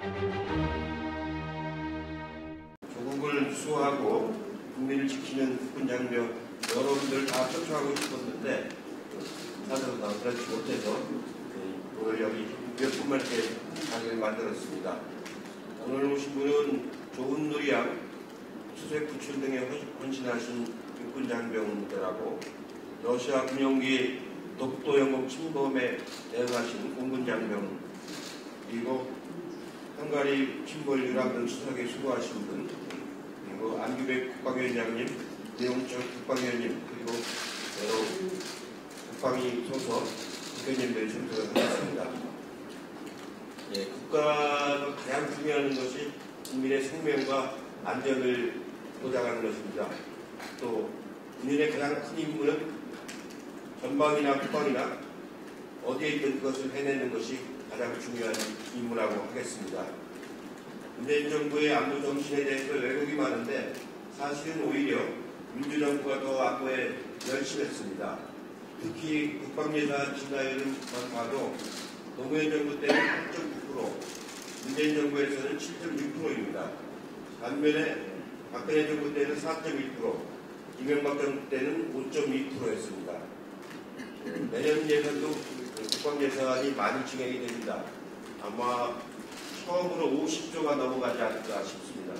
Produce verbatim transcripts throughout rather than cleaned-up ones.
조국을 수호하고 국민을 지키는 국군장병 여러분들 다 초청하고 싶었는데 사실은 그렇지 못해서 오늘 여기 몇 분만 이렇게 자리를 만들었습니다. 오늘 오신 분은 조훈노리양, 수색구출 등에 헌신하신 육군장병들하고 러시아 군용기 독도 영국 침범에 대응하신 공군장병, 그리고 헝가리 침몰 유람 등 수색에 수고하신 분, 그리고 안규백 국방위원장님, 배용철 국방위원님, 그리고 여러 국방위 소속 국회의원님들이 참석을 하셨습니다. 예, 국가가 가장 중요한 것이 국민의 생명과 안전을 보장하는 것입니다. 또 국민의 가장 큰 임무는 전방이나 국방이나 어디에 있든 그것을 해내는 것이 가장 중요한 임무라고 하겠습니다. 문재인 정부의 안보 정신에 대해서 왜곡이 많은데 사실은 오히려 민주정부가 더 안보에 열심했습니다. 특히 국방예산 증가율만 봐도 노무현 정부 때는 팔 점 구 퍼센트, 문재인 정부에서는 칠 점 육 퍼센트입니다. 반면에 박근혜 정부 때는 사 점 일 퍼센트, 이명박 정부 때는 오 점 이 퍼센트였습니다. 내년 예산도 국방예산이 많이 진행이 됩니다. 아마 처음으로 오십 조가 넘어가지 않을까 싶습니다.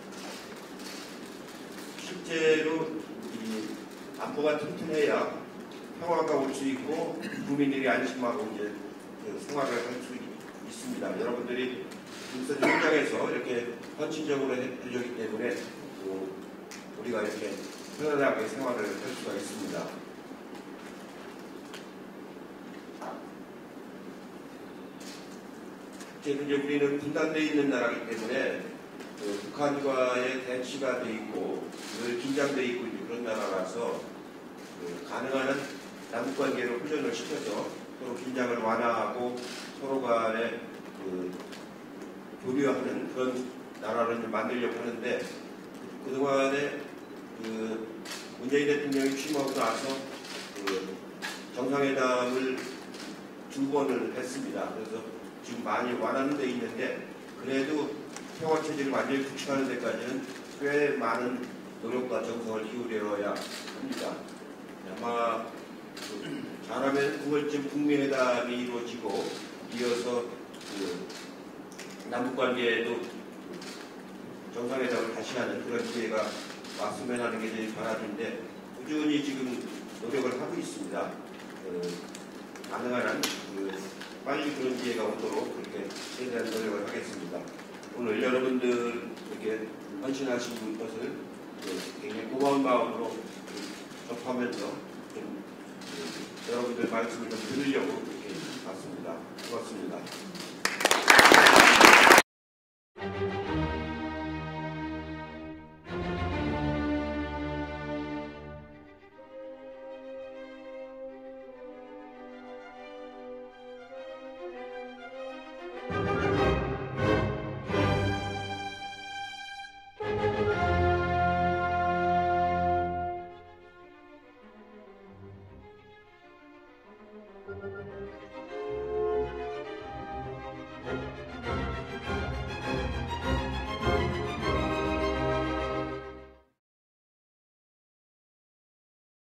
실제로 이 안보가 튼튼해야 평화가 올 수 있고 국민들이 안심하고 이제 그 생활을 할 수 있습니다. 여러분들이 인선 현장에서 이렇게 헌신적으로 해주기 때문에 우리가 이렇게 편안하게 생활을 할 수가 있습니다. 이제 우리는 분단되어 있는 나라이기 때문에 그 북한과의 대치가 돼 있고 늘 긴장돼 있고 그런 나라라서 그 가능한 한 남북관계를 호전을 시켜서 서로 긴장을 완화하고 서로 간에 그 교류하는 그런 나라를 만들려고 하는데 그동안에 그 문재인 대통령이 취임하고 나서 그 정상회담을 두 번을 했습니다. 그래서 지금 많이 완화는 돼 있는데 그래도 평화체제를 완전히 구축하는 데까지는 꽤 많은 노력과 정성을 기울여야 합니다. 아마 잘하면 구월쯤 북미회담이 이루어지고 이어서 그 남북관계에도 정상회담을 다시 하는 그런 기회가 왔으면 하는 게 제일 바람인데 꾸준히 지금 노력을 하고 있습니다. 그 가능한 한 그 빨리 그런 기회가 오도록 그렇게 최대한 노력을 하겠습니다. 오늘 여러분들 이렇게 헌신하신 것을 굉장히 고마운 마음으로 접하면서 좀 여러분들 말씀을 좀 들으려고 이렇게 왔습니다.